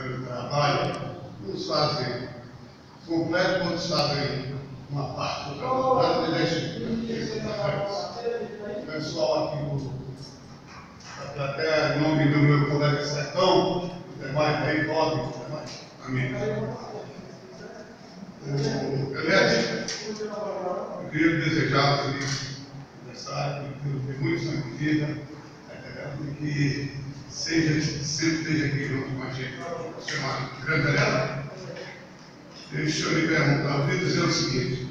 fazendo trabalho, uns fazem completo, outros fazem uma parte do trabalho, e deixa o pessoal aqui, até em nome do meu colega Sertão, o demais bem pode, amém. Elete, eu queria desejar um feliz aniversário, que Deus dê muito sangue de vida, que sempre esteja aqui junto com a gente, você é uma grande aliada. Deixa eu lhe perguntar, eu queria dizer o seguinte,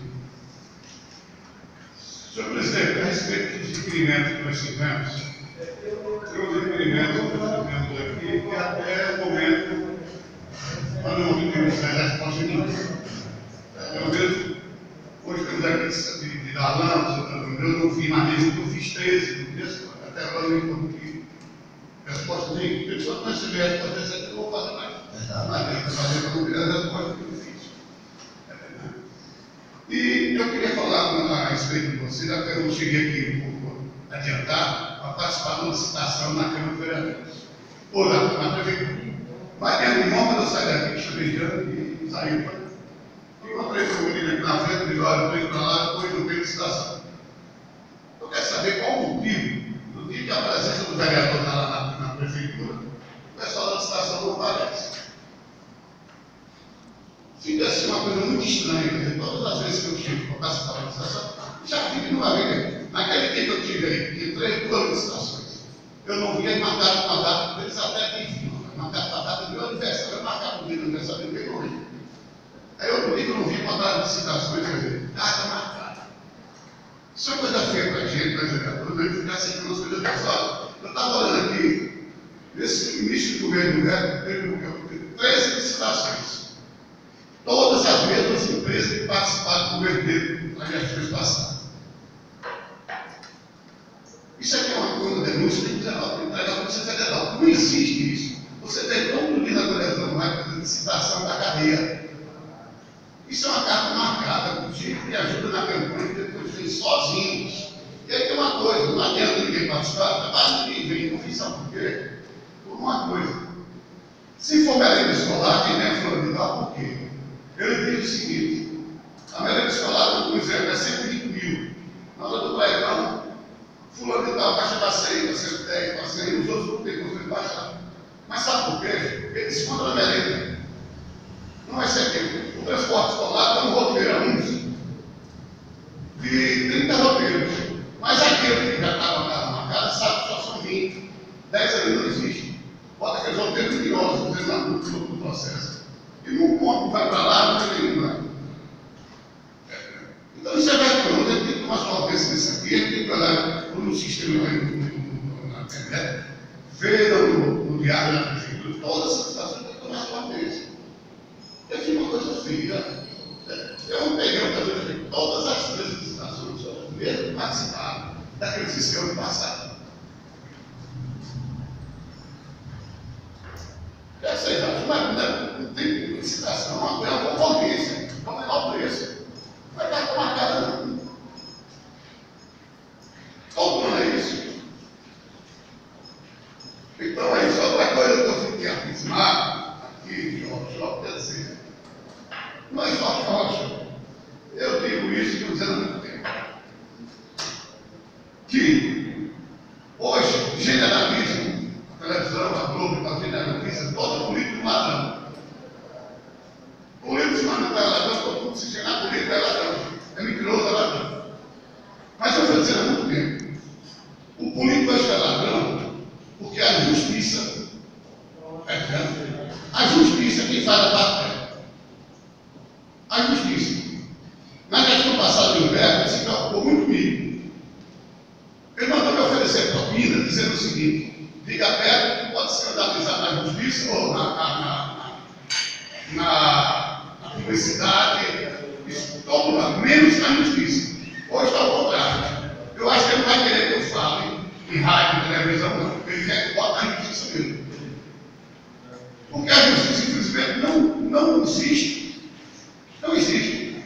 senhor presidente, a respeito dos requerimentos que nós tivemos, tem um requerimento que nós tivemos aqui, que até o momento nós não obtivemos a resposta nenhuma. Eu mesmo, hoje temos aqui de Darlan, eu não vi mais nenhum, eu fiz 13, até agora eu não encontro resposta nenhuma. Eu só não recebi a resposta dessa que eu vou fazer mais. Mas fazer para não ver a resposta que eu fiz. E eu queria falar a respeito de vocês, até eu cheguei aqui um pouco adiantado, para participar de uma citação na Câmara de Vereadores, ou na Prefeitura. Mas tem um irmão, quando eu saí daqui, chamei de ano e saiu. Encontrei com o menino aqui na frente, ele olha, eu estou indo para lá, depois não veio de citação. Eu quero saber qual o motivo do dia que a presença do vereador está lá na Prefeitura, o pessoal da citação não aparece. Fica assim uma coisa muito estranha, quer dizer, todas as vezes que eu chego para participar da licitação, já fico numa vez. Naquele dia que eu tive aí, que entrei 2 licitações, eu não via marcado uma data, eles até enfim, marcado a data do meu aniversário, eu marcava o dia do aniversário dele hoje. Aí outro dia eu não vi uma data de licitações, quer dizer, data marcada. Isso é coisa feia para a gente, para os vereadores, a gente ficar sem que nós coisas pessoais. Eu estava olhando aqui, nesse início do governo teve 13 licitações. Todas as mesmas empresas que participaram do governo dele nas gestões passadas. Isso aqui é uma denúncia que entregar a Polícia Federal. Não existe isso. Você tem todo dia na televisão mais de citação da cadeia. Isso é uma carta marcada contigo que ajuda na campanha que depois vem sozinhos. E aí tem uma coisa, não adianta ninguém participar, mas ninguém vem, não fiz sabe por quê? Por uma coisa. Se for merenda escolar, quem é fulano de tal, por quê? Ele diz o seguinte, a merenda escolar, por exemplo, é 120 mil. Na hora do pregão, fulano de tal baixa para 100, para 110, para 100, os outros não têm conseguido baixar. Mas sabe por quê? Ele desconta na merenda. Não vai ser aquilo. O transporte escolar está no roteiro uns de 30 roteiros. Mas aquele que já estava marcado sabe que só são 20. 10 ali não existe. Bota aqueles roteiros mentirosos no processo. E não conta, vai para lá, não tem nenhum lá. Então isso é vergonhoso, a gente tem que tomar providência nisso aqui, a gente tem que olhar no sistema na internet, ver no diário da prefeitura, todas as situações tem que tomar providência. Eu fiz uma coisa feia. Eu não peguei o caso de todas as 13 licitações, mesmo participaram daquele sistema passado. Vocês acham, mas não tem licitação, é uma concorrência, é o menor preço. Mas não está marcada não. Todo mundo é isso. Então aí, só outra coisa que eu fiquei afirmado, aqui, Jorge, quer dizer, mas Jorge, eu digo isso que eu dizendo há muito tempo. Que hoje generalizam a televisão, a Globo, a generaliza todo político ladrão. Político se manda para ladrão, todo mundo se chegar político é ladrão. É mentiroso, é ladrão. Mas eu estou dizendo há muito tempo. O político é ladrão porque a justiça é grande. A justiça é quem faz a parte dela. A justiça. Na questão passada de Humberto, ele se preocupou muito comigo. Ele mandou me oferecer propina, dizendo o seguinte: diga a Pedro que pode ser analisado na justiça ou na publicidade, isso todo lá, menos na justiça. Hoje está ao contrário. Eu acho que ele não vai querer que eu fale em rádio, televisão, não. Ele quer que bote na justiça mesmo. Porque a justiça, infelizmente, não existe. Não existe.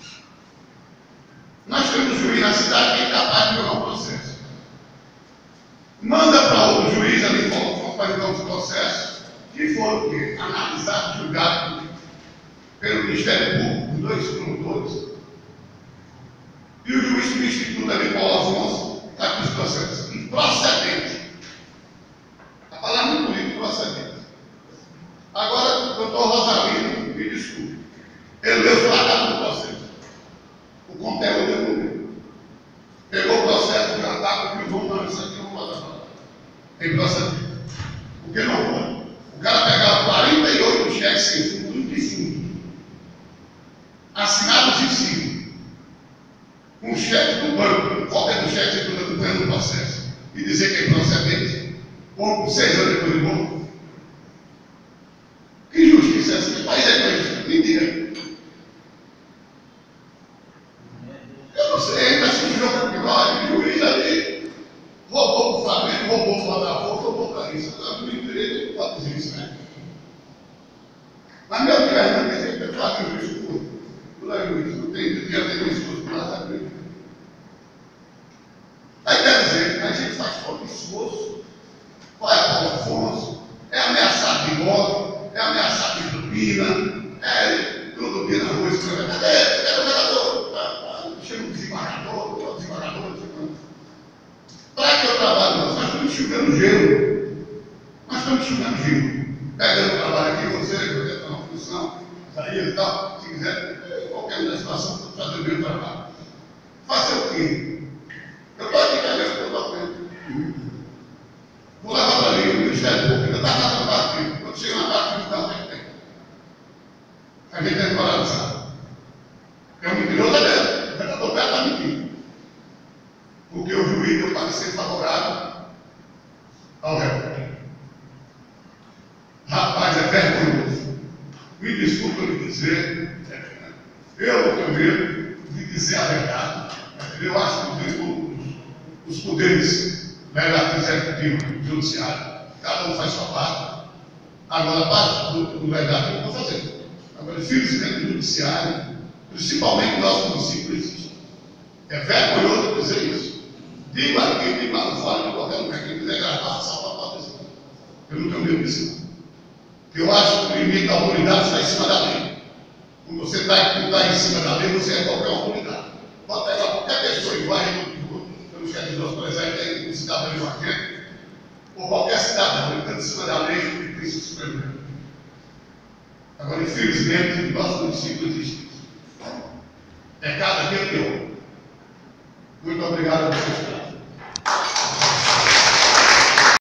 Nós temos um juiz na cidade que é capaz de jogar um processo. Manda para outro juiz ali para o processo, que foram o quê? Analisados, julgados pelo Ministério Público, os dois promotores, e o juiz substituto ali, Paulo Afonso, está com os processos improcedentes. A palavra muito bonita, procedente. Agora, o doutor Rosalino, me desculpe, ele leu só a data do processo. O conteúdo ele não leu. Pegou o processo, já está com o João, não, isso aqui não pode falar. É improcedente. Porque não pode. O cara pegava 48 cheques sem fundo, 35. Assinados em cima. Um cheque do banco, qualquer do cheque, você acompanhando o processo, e dizer que é improcedente, ou com 6 anos depois de bom. Que justiça é essa? Que país é esse? Me diga. Eu não sei, ainda se o jogo que vai, o juiz ali roubou o Flamengo, roubou o Botafogo, roubou o Clarissa. Agora, no direito, não pode dizer isso, né? Mas meu Deus, não tem que fazer o juiz puro. Não tem dinheiro, tem um esforço por lá da vida. Aí quer dizer, a gente faz todo esforço, vai a Paulo Afonso, é ameaçado de morte, é ameaçado de propina, é tudo que na rua escreve, cadê o vereador? Chega um desembargador, para que eu trabalho? Nós estamos enxugando gelo. Nós estamos enxugando gelo. Pegando o trabalho aqui, você está na função, sair e tal, se quiser, qualquer uma situação, fazer o meu trabalho. Fazer o quê? Eu estou aqui com esse documento. Vou levar para ali, o Ministério Público, eu estava na parte aqui. Quando chega na parte de não tem. A gente tem que paralisar. É um mentiroso dela. O vereador Beto está mentindo. Porque o juiz deu parecer favorável ao réu. Rapaz, é vergonhoso. Me desculpa lhe dizer, eu não tenho medo de dizer a verdade. Eu acho que os poderes legislativo, executivo, judiciário, cada um faz sua parte. Agora, a parte do legislativo não pode fazer. Agora, infelizmente, o judiciário, principalmente no nosso município, existe. É vergonhoso dizer isso. Digo aqui, digo lá fora, de qualquer lugar, quem quiser gravar, salva a dizer. Eu não tenho medo disso, não. Eu acho que o limite da autoridade está em cima da lei. Quando você está em cima da lei, você é qualquer autoridade. Pode pegar qualquer pessoa igual pelos que nós, por exemplo, tem um cidadão de uma gente, ou qualquer cidadão, ele está em cima da lei e tem se superar. Agora, infelizmente, no nosso município existe isso. É cada dia pior. Muito obrigado a vocês.